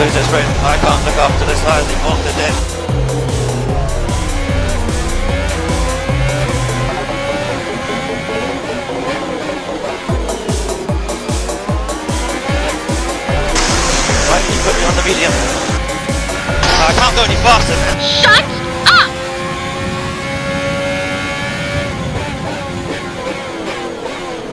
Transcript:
lose this sprint. I can't look after this side anymore, they're dead. Right, you put me on the medium. I can't go any faster, man. Shut